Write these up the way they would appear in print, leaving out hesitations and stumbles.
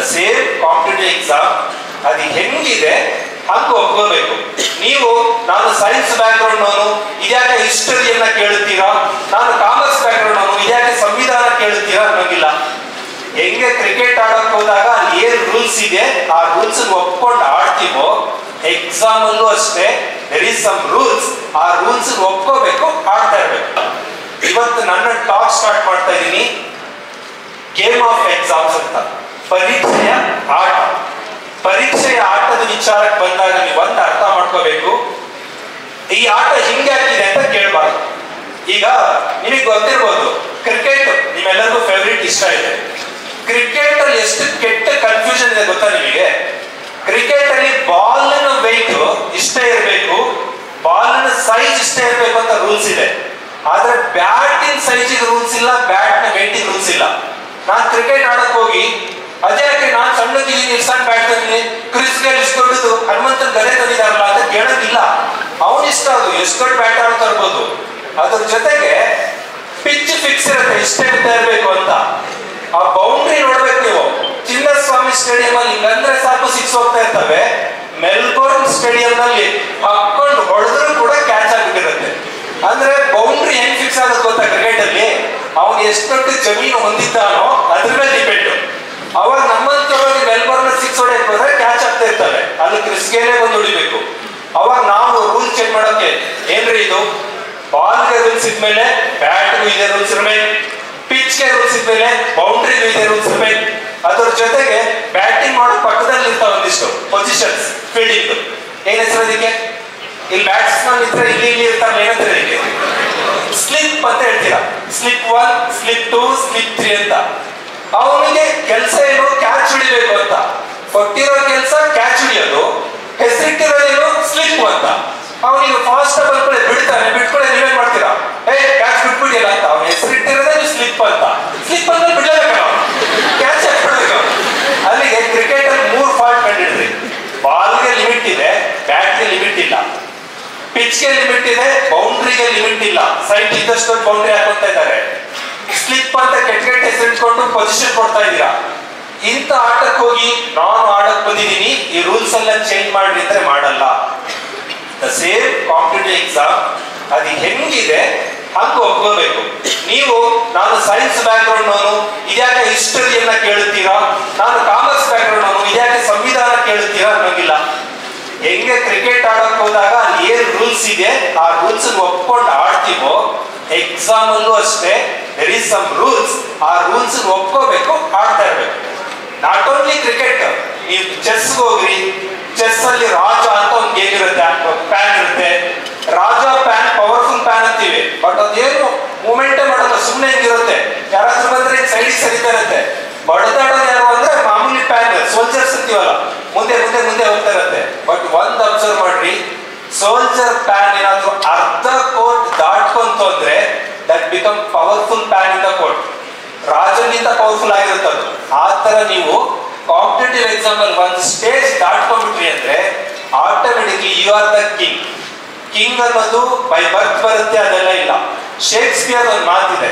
Same competitive exam ಅದು ಹೆಂಗಿದೆ ಹಂಗೆ ಒಪ್ಕೋಬೇಕು. ನೀವು ನಾನು ಸೈನ್ಸ್ ಬ್ಯಾಕ್ಗ್ರೌಂಡ್ ಅವನು ಇದ್ಯಾಕೆ ಹಿಸ್ಟರಿಯನ್ನ ಕೇಳುತ್ತೀರಾ, ನಾನು ಕಾಮರ್ಸ್ ಬ್ಯಾಕ್ಗ್ರೌಂಡ್ ಅವನು ಇದ್ಯಾಕೆ ಸಂವಿಧಾನ ಕೇಳುತ್ತೀರಾ ಅನ್ನೋಂಗಿಲ್ಲ. ಹೆಂಗೆ ಕ್ರಿಕೆಟ್ ಆಡಕ್ ಹೋದಾಗ ಅಲ್ಲಿ ಏನ್ ರೂಲ್ಸ್ ಇದೆ ಆ ರೂಲ್ಸ್ ಒಪ್ಕೊಂಡು ಆಡ್ತೀವೋ ಎಕ್ಸಾಮ್ ಅಲ್ಲೂ ಅಷ್ಟೇ ದೇರ್ ಇಸ್ ಸಮ್ ರೂಲ್ಸ್, ಆ ರೂಲ್ಸ್ ಒಪ್ಕೋಬೇಕು, ಆಡ್ತಾ ಇರ್ಬೇಕು. ಇವತ್ತು ನನ್ನ ಟಾಕ್ ಸ್ಟಾರ್ಟ್ ಮಾಡ್ತಾ ಇದ್ದೀನಿ ಗೇಮ್ ಆಫ್ ಎಕ್ಸಾಮ್ಸ್ ಅಂತ. ಪರೀಕ್ಷೆಯ ಆಟ. ಪರೀಕ್ಷೆಯ ಆಟದ ವಿಚಾರಕ್ಕೆ ಬಂದಾಗ ನೀವು ಒಂದು ಅರ್ಥ ಮಾಡ್ಕೋಬೇಕು, ಈ ಆಟ ಹಿಂಗೆ ಆಗ್ತಿದೆ ಅಂತ ಕೇಳಬಾರ್ದು. ಈಗ ನಿಮಗೆ ಗೊತ್ತಿರ್ಬೋದು ಕ್ರಿಕೆಟ್ ನಿಮ್ಮೆಲ್ಲರಿಗೂ ಫೇವ್ರೇಟ್ ಇಷ್ಟ ಇದೆ. ಕ್ರಿಕೆಟ್ ಅಲ್ಲಿ ಎಷ್ಟು ಕೆಟ್ಟ ಕನ್ಫ್ಯೂಷನ್ ಇದೆ ಗೊತ್ತಾ ನಿಮಗೆ? ಕ್ರಿಕೆಟ್ ಅಲ್ಲಿ ಬಾಲ್ನ ವೆಯ್ಟ್ ಇಷ್ಟೇ ಇರಬೇಕು, ಬಾಲ್ನ ಸೈಜ್ ಇಷ್ಟೇ ಇರಬೇಕು ಅಂತ ರೂಲ್ಸ್ ಇದೆ. ಆದ್ರೆ ಬ್ಯಾಟಿನ ಸೈಜಿಗೆ ರೂಲ್ಸ್ ಇಲ್ಲ, ಬ್ಯಾಟ್ನ ವೆಯ್ಟಿಗೆ ರೂಲ್ಸ್ ಇಲ್ಲ. ನಾನು ಕ್ರಿಕೆಟ್ ಆಡಕ್ ಹೋಗಿ ಅದ್ಯಾಕೆ ನಾನು ಸಣ್ಣದಿದ್ದೀನಿ ಇಸ್ಕೊಂಡು ಬ್ಯಾಟ್ ತಂದಿನಿ, ಕ್ರಿಸ್ ಗೇಲ್ ಇಸ್ಕೊಂಡುದು ಹನುಮಂತನ ಗದೆ ತಂದಿದಾರಲ್ಲ ಅಂತ ಕೇಳೋದಿಲ್ಲ. ಅವನು ಇಷ್ಟ ಅದು ಎಷ್ಟು ದೊಡ್ಡ ಬ್ಯಾಟ್ ಆಡೋ ತರ್ಬೋದು. ಅದ್ರ ಜೊತೆಗೆ ಪಿಚ್ ಫಿಕ್ಸ್ ಇರುತ್ತೆ, ಇಷ್ಟೇ ಇರಬೇಕು ಅಂತ. ಆ ಬೌಂಡ್ರಿ ನೋಡ್ಬೇಕು ನೀವು. ಚಿನ್ನಸ್ವಾಮಿ ಸ್ಟೇಡಿಯಂ ಅಲ್ಲಿ ಹಿಂಗಂದ್ರೆ ಸಾಕು ಸಿಕ್ಸ್ ಹೋಗ್ತಾ ಇರ್ತವೆ. ಮೆಲ್ಬೋರ್ನ್ ಸ್ಟೇಡಿಯಂ ನಲ್ಲಿ ಹಾಕೊಂಡು ಹೊಡೆದ್ರು ಕೂಡ ಕ್ಯಾಚ್ ಆಗ್ಬಿಟ್ಟಿರುತ್ತೆ. ಅಂದ್ರೆ ಬೌಂಡ್ರಿ ಹೆಂಗ್ ಫಿಕ್ಸ್ ಆಗುತ್ತೆ ಗೊತ್ತಾ ಕ್ರಿಕೆಟ್ ಅಲ್ಲಿ? ಅವನು ಎಷ್ಟೊಟ್ಟು ಜಮೀನು ಹೊಂದಿದ್ದಾನೋ ಅದ್ರ ಮೇಲೆ ಡಿಪೆಂಡ್. ಅವಾಗ ನಮ್ಮಂತವ್ರು ಮೆಲ್ಬೋರ್ನ್ ಸಿಕ್ಸ್ ಹೊಡೆಯಕ್ ಹೋದ್ರೆ ಕ್ಯಾಚ್ ಆಗ್ತಾ ಇರ್ತವೆ, ಅಲ್ಲಿ ಕ್ರಿಸ್ ಗೇಲೇ ಬಂದು ಹೊಡಿಬೇಕು. ಅವಾಗ ನಾವು ರೂಲ್ ಚೆಕ್ ಮಾಡೋಕೆ ಏನ್ರಿ ಇದು, ಬಾಲ್ಗೆ ರೂಲ್ಸ್ ಇದ್ಮೇಲೆ ಬ್ಯಾಟ್ಗೂ ಇದೆ ರೂಲ್ಸ್ ಇರ್ಬೇಕು, ಪಿಚ್ಗೆ ರೂಲ್ಸ್ ಇದ್ಮೇಲೆ ಬೌಂಡ್ರಿಗೂ ಇದೆ ರೂಲ್ಸ್ ಇರ್ಬೇಕು. ಅದ್ರ ಜೊತೆಗೆ ಬ್ಯಾಟಿಂಗ್ ಮಾಡೋ ಪಕ್ಕದಲ್ಲಿ ಇರ್ತಾವ ಒಂದಿಷ್ಟು ಪೊಸಿಷನ್ಸ್ ಫೀಲ್ಡಿಂಗ್. ಏನ್ ಹೆಸರು ಅದಕ್ಕೆ? ಇಲ್ಲಿ ಬ್ಯಾಟ್ಸ್ಮನ್ ಇದ್ರೆ ಇಲ್ಲಿ ಇರ್ತಾನೆ, ಏನಂದ್ರೆ ಇದಕ್ಕೆ ಸ್ಲಿಪ್ ಅಂತ ಹೇಳ್ತೀರಾ. ಸ್ಲಿಪ್ 1, ಸ್ಲಿಪ್ 2, ಸ್ಲಿಪ್ 3 ಅಂತ. ಅವನಿಗೆ ಕೆಲಸ ಏನು? ಕ್ಯಾಚ್ ಹಿಡಿಬೇಕು ಅಂತ. ಕೊಟ್ಟಿರೋ ಕೆಲಸ ಕ್ಯಾಚ್ ಹಿಡಿಯೋದು, ಹೆಸರಿಟ್ಟಿರೋದೇನು? ಸ್ಲಿಪ್ ಅಂತ. ಅವನಿಗೆ ಫಾಸ್ಟ್ ಬಂದ್ಕೊಳ್ಳೆ ಬಿಡ್ತಾನೆ, ಬಿಟ್ಕೊಳ್ಳೆ ನೀವೇನ್ ಮಾಡ್ತೀರಾ? ಕ್ಯಾಚ್ ಬಿಟ್ಬಿಡಿಯಲ್ಲ ಅಂತ. ಅವ್ನ ಹೆಸರಿಟ್ಟಿರೋದೇ ನೀವು ಸ್ಲಿಪ್ ಅಂತ. ಸ್ಲಿಪ್ ಅಂದ್ರೆ ಬಿಡಲೇಬೇಕಲ್ಲ, ಕ್ಯಾಚ್ ಹಾಕ್ಬಿಡ್ಬೇಕು. ಅಲ್ಲಿಗೆ ಕ್ರಿಕೆಟ್ ಅಲ್ಲಿ 3 ಫಾಲ್ಟ್ ಕಂಡಿಡ್ರಿ. ಬಾಲ್ಗೆ ಲಿಮಿಟ್ ಇದೆ, ಬ್ಯಾಟ್ಗೆ ಲಿಮಿಟ್ ಇಲ್ಲ, ಪಿಚ್ಗೆ ಲಿಮಿಟ್ ಇದೆ, ಬೌಂಡ್ರಿಗೆ ಲಿಮಿಟ್ ಇಲ್ಲ. ಸೈಟ್ ಇದ್ದಷ್ಟು ಬೌಂಡ್ರಿ ಹಾಕೋತಾ ಇದ್ದಾರೆ. ಸ್ಲಿಪ್ ಅಂತ ಕೆಟ್ಟ ಹೆಸರಿಟ್ಕೊಂಡು ಪೊಸಿಷನ್ ಕೊಡ್ತಾ ಇದ್ದೀರಾ. ಇಂಥ ಆಟಕ್ಕೆ ಹೋಗಿ ನಾನು ಆಡಕ್ ಬಂದಿದ್ದೀನಿ, ಈ ರೂಲ್ಸ್ ಎಲ್ಲ ಚೇಂಜ್ ಮಾಡ್ರಿ ಅಂದ್ರೆ ಮಾಡಲ್ಲ. ದ ಸೇಮ್ ಕಾಂಪಿಟೇಟಿವ್ ಎಕ್ಸಾಮ್ ಅದು ಹೆಂಗಿದೆ ಹಂಗೆ ಒಪ್ಕೋಬೇಕು. ನೀವು ನಾನು ಸೈನ್ಸ್ ಬ್ಯಾಕ್ಗ್ರೌಂಡ್ ಅವನು ಇದ್ಯಾಕೆ ಹಿಸ್ಟರಿಯನ್ನ ಕೇಳುತ್ತೀರಾ, ನಾನು ಕಾಮರ್ಸ್ ಬ್ಯಾಕ್ಗ್ರೌಂಡ್ ಅವನು ಇದ್ಯಾಕೆ ಸಂವಿಧಾನ ಕೇಳುತ್ತೀರಾ ಅನ್ನೋಂಗಿಲ್ಲ. ಹೆಂಗೆ ಕ್ರಿಕೆಟ್ ಆಡಕ್ ಹೋದಾಗ ಅಲ್ಲಿ ಏನ್ ರೂಲ್ಸ್ ಇದೆ ಆ ರೂಲ್ಸ್ ಒಪ್ಕೊಂಡು ಆಡ್ತೀವೋ ಎಕ್ಸಾಮ್ ಅಲ್ಲೂ ಅಷ್ಟೇ ದೇರ್ ಇಸ್ ಸಮ್ ರೂಲ್ಸ್, ಆ ರೂಲ್ಸ್ ಒಪ್ಕೋಬೇಕು, ಆಡ್ತಾ ಇರ್ಬೇಕು. ನಾಟ್ ಓನ್ಲಿ ಕ್ರಿಕೆಟ್, ನೀವು ಚೆಸ್ ಹೋಗ್ರಿ, ಚೆಸ್ ಅಲ್ಲಿ ರಾಜ ಅಂತ ಒಂದು ಗೇಮ್ ಇರುತ್ತೆ, ಪ್ಯಾನ್ ಇರುತ್ತೆ. ರಾಜ ಪ್ಯಾನ್ ಪವರ್ಫುಲ್ ಪ್ಯಾನ್ ಅಂತೀವಿ, ಬಟ್ ಅದೇನು ಮೂಮೆಂಟೇ ಮಾಡಲ್ಲ, ಸುಮ್ಮನೆ ಹೆಂಗಿರುತ್ತೆ. ಯಾರಾದ್ರೂ ಬಂದ್ರೆ ಸೈಡಿಗೆ ಸರಿತಾ ಇರುತ್ತೆ. ಬಡದಾಡೋದು ಯಾರು ಅಂದ್ರೆ ಮಾಮೂಲಿ ಪ್ಯಾನ್ ಸೋಲ್ಜರ್ಸ್ ಅಂತೀವಲ್ಲ, ಮುಂದೆ ಮುಂದೆ ಮುಂದೆ ಹೋಗ್ತಾ ಇರುತ್ತೆ. ಬಟ್ ಒಂದ್ ಅಬ್ಸರ್ವ್ ಮಾಡ್ರಿ, ಸೋಲ್ಜರ್ ಪ್ಯಾನ್ ಏನಾದ್ರು ಅರ್ಧ ಕೋರ್ಟ್ ದಾಟ್ಕೊಂತು ಅಂದ್ರೆ that become powerful pawn in the court. ರಾಜನಿಂದ ಪವರ್ಫುಲ್ ಆಗಿರುತ್ತದು. ಆ ತರ ನೀವು ಕಾಂಪಿಟೇಟಿವ್ ಎಕ್ಸಾಮ್ ಅಲ್ಲಿ ಒಂದು ಸ್ಟೇಜ್ ದಾಟ್ಕೊಂಡ್ಬಿಟ್ರಿ ಅಂದ್ರೆ automatically you are the king. King ಅನ್ನೋದು ಬೈ ಬರ್ತ್ ಬರುತ್ತೆ, ಅದೆಲ್ಲ ಇಲ್ಲ. ಶೇಕ್ಸ್ಪಿಯರ್ ಒಂದು ಮಾತಿದೆ,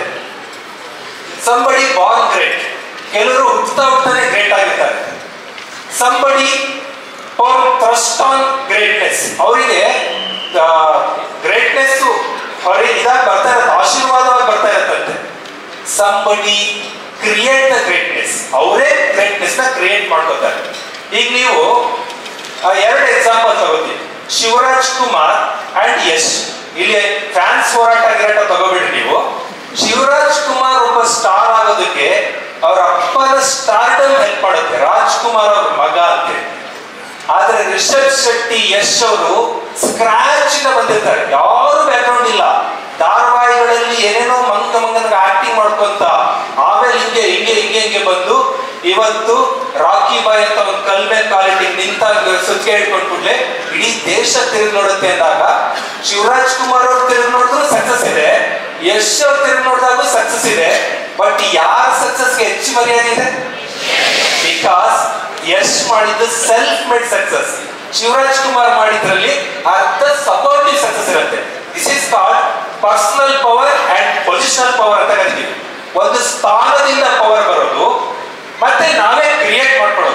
ಸಂಬಡಿ ಬಾರ್ನ್ ಗ್ರೇಟ್. ಕೆಲವರು ಹುಟ್ತಾನೆ ಗ್ರೇಟ್ ಆಗಿರ್ತಾರೆ. ಸಂಬಡಿ ಥ್ರಸ್ಟ್ ಆನ್ ಗ್ರೇಟ್ನೆಸ್, ಅವರಿಗೆ ಗ್ರೇಟ್ನೆಸ್ ಹೊರಗೆ ಇದಾಗಿ ಬರ್ತಾ ಇರತ್ತೆ, ಆಶೀರ್ವಾದವಾಗಿ ಬರ್ತಾ ಇರತ್ತಂತೆ. ಸಂಬಡಿ ಕ್ರಿಯೇಟ್ ದ ಗ್ರೇಟ್ನೆಸ್, ಅವರೇ ಗ್ರೇಟ್ನೆಸ್ ನ ಕ್ರಿಯೇಟ್ ಮಾಡ್ಕೋತಾರೆ. ಈಗ ನೀವು 2 ಎಕ್ಸಾಂಪಲ್ ತಗೋತೀವಿ, ಶಿವರಾಜ್ ಕುಮಾರ್ ಅಂಡ್ ಯಶ್. ಇಲ್ಲಿ ಫ್ಯಾನ್ಸ್ ಹೋರಾಟ ಗಿರಾಟ ತಗೋಬಿಡ್ರಿ ನೀವು. ಶಿವರಾಜ್ ಕುಮಾರ್ ಒಬ್ಬ ಸ್ಟಾರ್ ಆಗೋದಕ್ಕೆ ಅವ್ರ ಅಪ್ಪನ ಸ್ಟಾರ್ಡಮ್ ಹೆಲ್ಪ್ ಮಾಡುತ್ತೆ, ರಾಜ್ಕುಮಾರ್ ಅವ್ರ ಮಗ ಅಂತ. ಆದ್ರೆ ರಿಷಬ್ ಶೆಟ್ಟಿ, ಯಶ್ ಅವರು ಸ್ಕ್ರಾಚ್ ಇಂದ ಬಂದಿರ್ತಾರೆ, ಯಾರು ಬ್ಯಾಕ್ಗ್ರೌಂಡ್ ಇಲ್ಲ. ಧಾರಾವಾಹಿಗಳಲ್ಲಿ ಏನೇನೋ ಮಂಗನಿಗೆ ಆಕ್ಟಿಂಗ್ ಮಾಡ್ಕೊಂತ ಆಮೇಲೆ ಹಿಂಗೆ ಹಿಂಗೆ ಹಿಂಗೆ ಹಿಂಗೆ ಬಂದು ಇವತ್ತು ರಾಕಿ ಬಾಯ್ ಅಂತ ಒಂದು ಕಲ್ಮೆ ಕ್ವಾಲಿಟಿ ನಿಂತ ಸುತ್ತಿಗೆ ಹಿಡ್ಕೊಂಡ್ಬಿಡ್ಲೆ ಇಡೀ ದೇಶ ತಿರುಗಿ ನೋಡುತ್ತೆ ಅಂದಾಗ ಶಿವರಾಜ್ ಕುಮಾರ್ ಅವ್ರು ತಿರುಗಿ ನೋಡಿದ್ರು ಸಕ್ಸಸ್ ಇದೆ, ಯಶ್ ಅವ್ರು ತಿರುಗಿ ನೋಡಿದಾಗೂ ಸಕ್ಸಸ್ ಇದೆ. ಬಟ್ ಯಾರ ಸಕ್ಸಸ್ಗೆ ಹೆಚ್ಚು ಮರ್ಯಾದೆ ಇದೆ? ಬಿಕಾಸ್ ಯಶ್ ಮಾಡಿದ್ದು self made success, Shivaraj Kumar ಮಾಡಿದ್ರಲ್ಲಿ ಅರ್ಧ ಸಪೋರ್ಟಿವ್ ಸಕ್ಸಸ್ ಇರುತ್ತೆ. This is called personal power and positional power ಅಂತ ಕರಿತೀವಿ. ಒಂದು ಸ್ಥಾನದಿಂದ ಪವರ್ ಬರೋದು ಮತ್ತೆ ನಾವೇ ಕ್ರಿಯೇಟ್ ಮಾಡ್ಕೊಳ್ಳೋದು.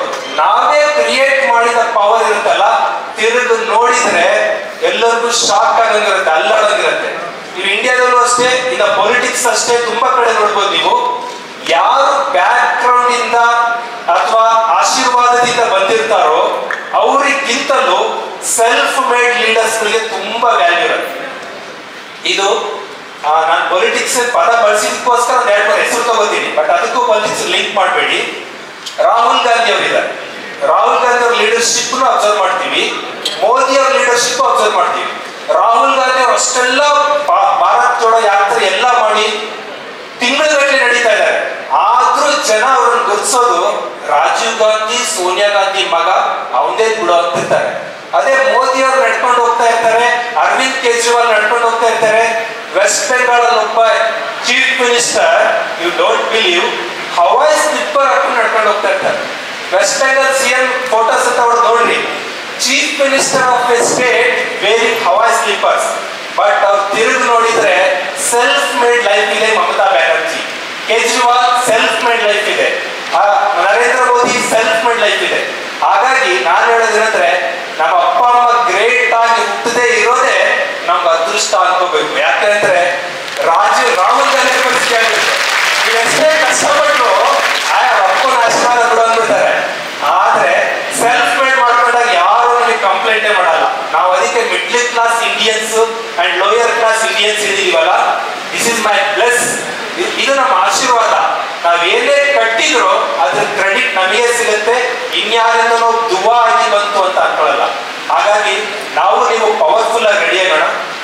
ಕ್ರಿಯೇಟ್ ಮಾಡಿದ ಪವರ್ ಇರುತ್ತಲ್ಲ, ತಿರುಗಿ ನೋಡಿದ್ರೆ ಎಲ್ಲರಿಗೂ ಶಾಕ್ ಆಗಂಗಿರುತ್ತೆ, ಅಲ್ಲಾಡಂಗಿರುತ್ತೆ. ನೀವು ಇಂಡಿಯಾದಲ್ಲೂ ಅಷ್ಟೇ, ಈಗ ಪೊಲಿಟಿಕ್ಸ್ ಅಷ್ಟೇ, ತುಂಬಾ ಕಡೆ ನೋಡ್ಬೋದು ನೀವು. ಯಾರು ಬ್ಯಾಕ್ ಗ್ರೌಂಡ್ ಇಂದ ಅಥವಾ ಆಶೀರ್ವಾದದಿಂದ ಬಂದಿರ್ತಾರೋ ಅವರಿಗಿಂತಲೂ ಸೆಲ್ಫ್ ಮೇಡ್ ಲೀಡರ್ಸ್ ಗಳಿಗೆ ತುಂಬಾ ವ್ಯಾಲ್ಯೂ ಇರುತ್ತೆ. ಇದು ನಾನು ಪೊಲಿಟಿಕ್ಸ್ ಪದ ಬಳಸಿದಕ್ಕೋಸ್ಕರ ಒಂದು 2-3 ಹೆಸರು ತಗೋತೀನಿ, ಬಟ್ ಅದಕ್ಕೂ ಪೊಲಿಟಿಕ್ಸ್ ಲಿಂಕ್ ಮಾಡಬೇಡಿ. ರಾಹುಲ್ ಗಾಂಧಿ ಅವರಿದ್ದಾರೆ. ರಾಹುಲ್ ಗಾಂಧಿ ಅವ್ರ ಲೀಡರ್ಶಿಪ್ ಅಬ್ಸರ್ವ್ ಮಾಡ್ತೀವಿ, ಮೋದಿ ಅವ್ರ ಲೀಡರ್ಶಿಪ್ ಅಬ್ಸರ್ವ್ ಮಾಡ್ತೀವಿ. ರಾಹುಲ್ ಗಾಂಧಿ ಅವರು ಅಷ್ಟೆಲ್ಲ ಭಾರತ್ ಜೋಡೋ ಯಾತ್ರೆ ಎಲ್ಲ ಮಾಡಿ ತಿಂಗಳುಗಟ್ಟಲೆ ನಡೀತಾ ಇದ್ದಾರೆ. ಆದ್ರೂ ಜನ ಅವ್ರನ್ನ ಗುರುತಿಸೋದು ರಾಜೀವ್ ಗಾಂಧಿ, ಸೋನಿಯಾ ಗಾಂಧಿ ಮಗ, ಅವನೇ ಬಿಡೋ ಅಂತಿರ್ತಾರೆ. ಅದೇ ಮೋದಿ ಅವರು ನಡ್ಕೊಂಡು ಹೋಗ್ತಾ ಇರ್ತಾರೆ, ಅರವಿಂದ್ ಕೇಜ್ರಿವಾಲ್ ನಡ್ಕೊಂಡು ಹೋಗ್ತಾ ಇರ್ತಾರೆ. ವೆಸ್ಟ್ ಬೆಂಗಾಲ್ ಅಲ್ಲಿ ಒಬ್ಬ chief minister, you don't believe, ಹವಾಯ್ ಸ್ಲಿಪ್ಪರ್ ಹಾಕೊಂಡು ನಡ್ಕೊಂಡು ಹೋಗ್ತಾ ಇರ್ತಾರೆ. ವೆಸ್ಟ್ ಬೆಂಗಾಲ್ ಸಿಎಂ ಫೋಟೋಸ್ ಅಂತ ಅವ್ರು ನೋಡ್ರಿ, chief minister of a state wearing ಹವಾಯ್ ಸ್ಲಿಪ್ಪರ್ಸ್. ಬಟ್ ಅವ್ರು ತಿರುಗಿ ನೋಡಿದ್ರೆ ಸೆಲ್ಫ್ ಮೇಡ್ ಲೈಫ್ ಇದೆ Mamata Banerjee, Kejriwal self made life ಇದೆ, Narendra Modi self made life ಇದೆ. ಹಾಗಾಗಿ ನಾನು ಹೇಳೋದೇನಂದ್ರೆ, ನಮ್ಮ ಅಪ್ಪ ಅಮ್ಮ ಗ್ರೇಟ್ ಆಗಿ ಹುಟ್ಟದೇ ಇರೋದೇ ನಮ್ಗೆ ಅದೃಷ್ಟ ಅನ್ಕೋಬೇಕು. ಯಾಕಂದ್ರೆ ರಾಹುಲ್ ಗಾಂಧಿ ಪರಿಸ್ಥಿತಿ ಆಗ್ಬೇಕು, ನೀವು ಎಷ್ಟೇ ಕಷ್ಟಪಟ್ಟು ಅಪ್ಪನ ಆಶೀರ್ವಾದ ಬಿಡು ಅಂದ್ಬಿಡ್ತಾರೆ. ಆದ್ರೆ ಸೆಲ್ಫ್ ಮೇಡ್ ಮಾಡ್ಕೊಂಡಾಗ ಯಾರು ನಮಗೆ ಕಂಪ್ಲೇಂಟೇ ಮಾಡಲ್ಲ. ನಾವು ಅದಕ್ಕೆ middle class Indians and lower class Indians ಇದೀವಲ್ಲ, ದಿಸ್ ಇಸ್ ಮೈ ಬ್ಲೆಸ್, ಇದು ನಮ್ಮ ಆಶೀರ್ವಾದ. ನಾವೇನೇ ಕಟ್ಟಿದ್ರು ಅದ್ರ ಕ್ರೆಡಿಟ್ ನಮಗೆ ಸಿಗುತ್ತೆ, ಇನ್ಯಾರಿಂದ ನಾವು ದುವಾ ಆಗಿ ಬಂತು ಅಂತ ಅನ್ಕೊಳ್ಳಲ್ಲ. ಹಾಗಾಗಿ ನಾವು ನೀವು ಪವರ್ಫುಲ್ ಆಗಿ ರೆಡಿ ಆಗೋಣ.